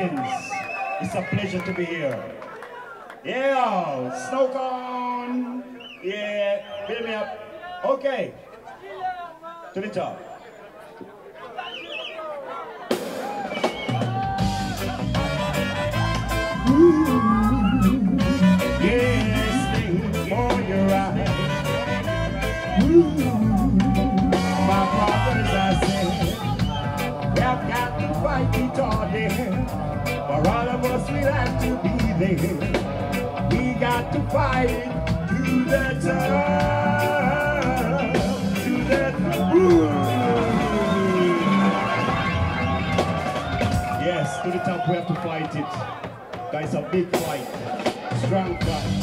blessings. It's a pleasure to be here. Yeah, snow cone. Yeah, fill me up. Okay. To the top. Yes, thank for your eyes. My brothers, I said, we have got to fight it all day. For all of us, we have to be there. We got to fight it to the top. To the top. Yes, to the top, we have to fight it. Guys, a big fight. Strong fight.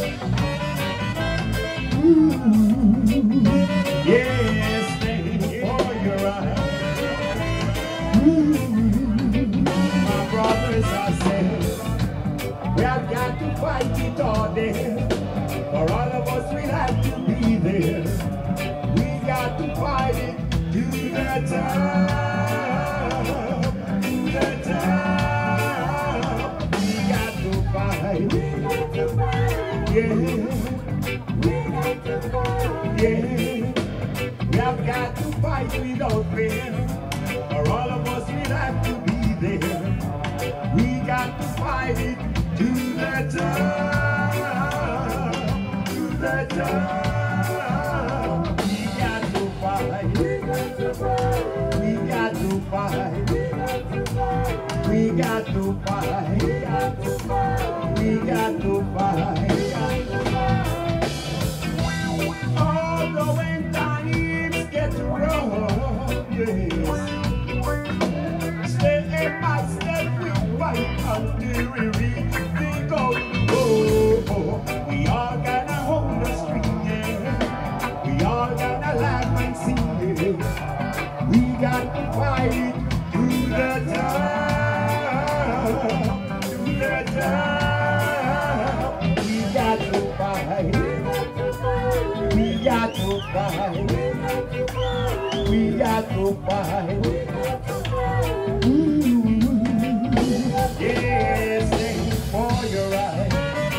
Yes, thank you for your eyes. My brothers, I said, we have got to fight it all day. For all of us, we have to be there. We got to fight it to the top. To the top. We got to fight. We got to fight. Yeah. We got to fight. Yeah. We have got to fight without fear. For all of us, we have to be there. We got to fight it to the top. To the top. We got to fight. We got to fight. We got to fight. We got to fight. We got to fight. We got to fight. Although when times get rough, yes, step by step we fight until we reach the goal. Oh, we all gonna hold the string, yeah. We all gonna laugh and sing, yeah. We got to fight it to the top, to the top. We got to fight. We got to fight. We got to fight. Yes, thank you for your eyes.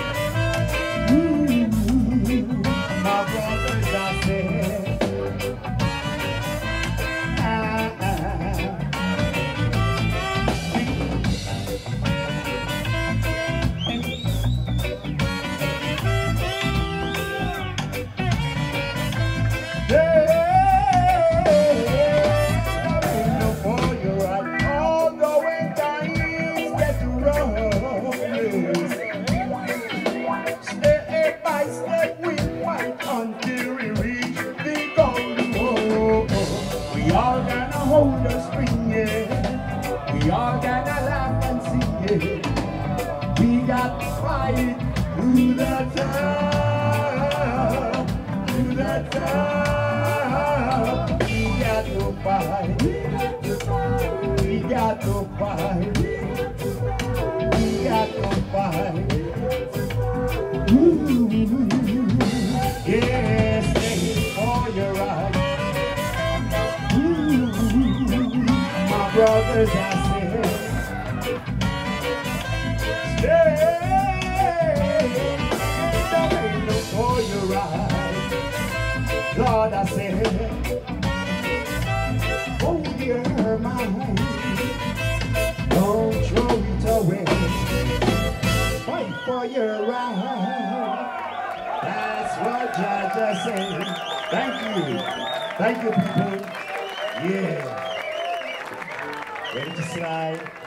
My brothers, I said, hold the string, yeah. We all gonna laugh and sing, yeah. We got to fight to the top, to the top. We got to fight. We got to fight. We got to fight. Yes, thank you for your eyes. Brothers, I said, stay, don't look for your eyes. Lord, I said, hold your mind, don't throw it away, fight for your right. That's what Judge said. Thank you, people. Yeah. Ready to slide?